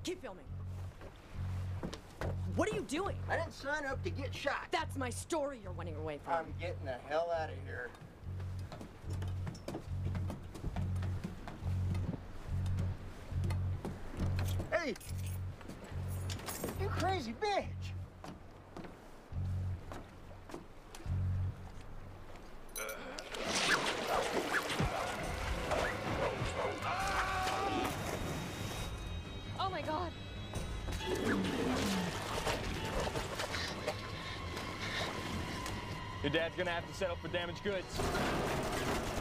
Keep filming. What are you doing? I didn't sign up to get shot. That's my story you're running away from. I'm getting the hell out of here. Hey! You crazy bitch! Oh my God! Your dad's gonna have to settle for damaged goods.